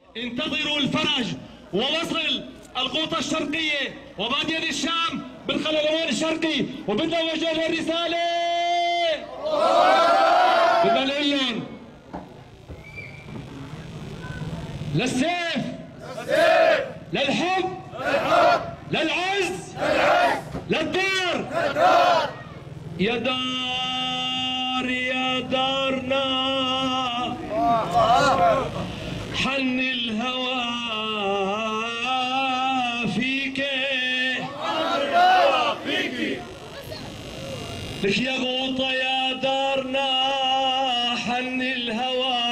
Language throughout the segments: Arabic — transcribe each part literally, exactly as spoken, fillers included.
انتظروا الفرج ووصل الغوطة الشرقية وبادية الشام بالخليلوان الشرقي، وبدنا نوجه لهم رسالة. بدنا نقول لهم للسيف للحب للعز للدار يا دار يا دارنا حن الهوى فيك لك يا غوطة يا دارنا حن الهوى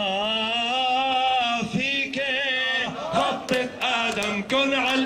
فيك خطة آدم كن على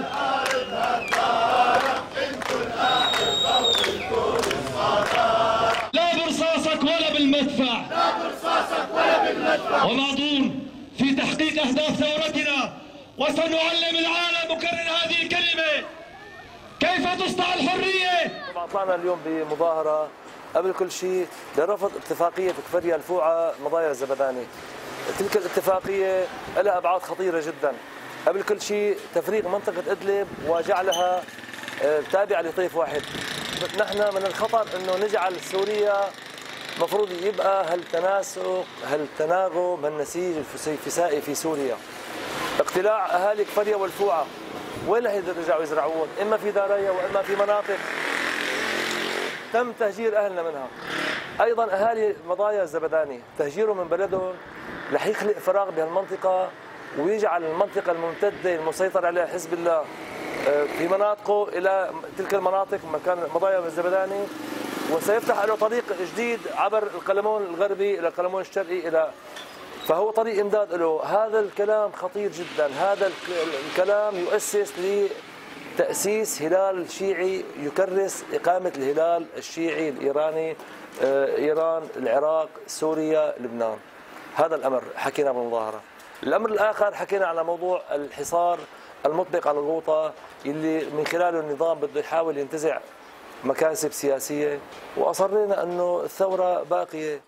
لا برصاصك ولا بالمدفع لا برصاصك ولا بالمدفع ومعضون في تحقيق أهداف ثورتنا، وسنعلم العالم مكرر هذه الكلمة كيف تصنع الحرية. طلعنا اليوم بمظاهرة قبل كل شيء لرفض اتفاقية كفريا الفوعة مضايا الزبداني. تلك الاتفاقية لها أبعاد خطيرة جدا. قبل كل شيء تفريغ منطقة إدلب وجعلها تابعة لطيف واحد. نحن من الخطر أنه نجعل سوريا مفروض يبقى هالتناسق هالتناغم هالنسيج الفسائي في سوريا. اقتلاع أهالي كفريا والفوعة وين رح يرجعوا يزرعون؟ إما في داريا وإما في مناطق تم تهجير أهلنا منها. أيضا أهالي مضايا الزبداني تهجيرهم من بلدهم رح يخلق فراغ بهالمنطقة ويجعل المنطقة الممتدة المسيطر عليها حزب الله في مناطقه إلى تلك المناطق مكان مضايا الزبداني، وسيفتح له طريق جديد عبر القلمون الغربي إلى القلمون الشرقي إلى فهو طريق امداد له. هذا الكلام خطير جدا. هذا الكلام يؤسس لتأسيس هلال شيعي يكرس إقامة الهلال الشيعي الإيراني إيران العراق سوريا لبنان. هذا الأمر حكينا بالمظاهرة. الأمر الآخر حكينا على موضوع الحصار المطبق على الغوطة اللي من خلاله النظام بده يحاول ينتزع مكاسب سياسية، وأصرينا أنه الثورة باقية.